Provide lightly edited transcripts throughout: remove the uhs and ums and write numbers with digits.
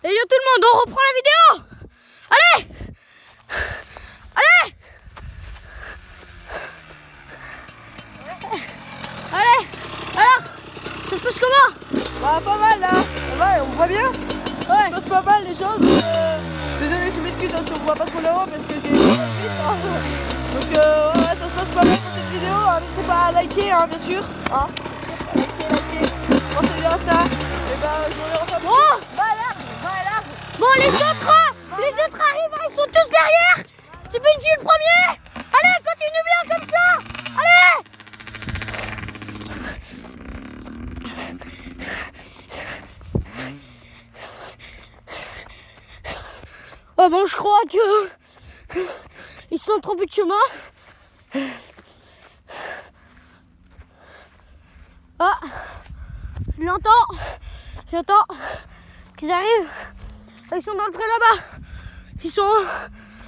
Et yo tout le monde, on reprend la vidéo. Allez. Allez. Allez. Alors, ça se passe comment? Bah pas mal là. Ça va, on voit bien. Ouais. Ça se passe pas mal les choses. Désolé, je m'excuse si on voit pas trop là-haut parce que j'ai vite. Donc ouais, ça se passe pas mal pour cette vidéo. N'hésitez pas à liker hein, bien sûr. Hein. Liker. Pensez bien à ça. Et bah je vous remercie. Bon. Voilà. Bon, les autres arrivent, ils sont tous derrière. C'est Benji le premier. Allez, continue bien comme ça. Allez. Oh bon, je crois que ils sont trompés de chemin. Ah, j'entends qu'ils arrivent. Ils sont dans le pré là-bas. Ils sont loin.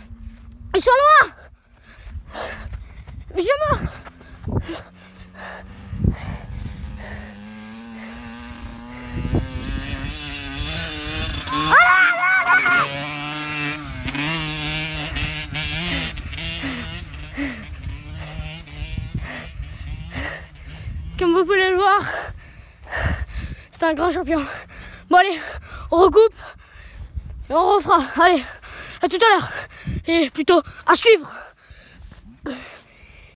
Mais je meurs. Comme vous pouvez le voir, c'est un grand champion. Bon allez, on recoupe et on refera. Allez, à tout à l'heure. Et plutôt à suivre.